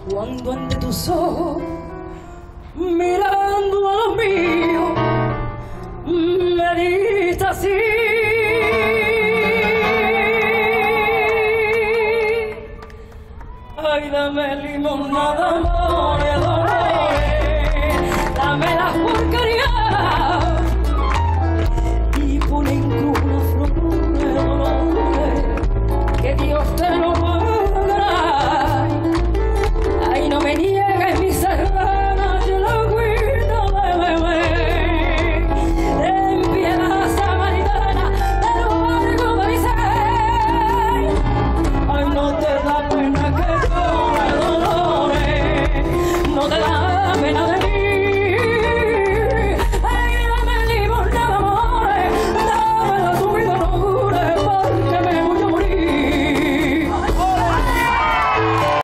cuando ante tus ojos, mirando a los míos, me diste así. Ay, dame limonada, amores, dolores, dame las porquerías y pon en cruz una flor de dolores, que Dios te lo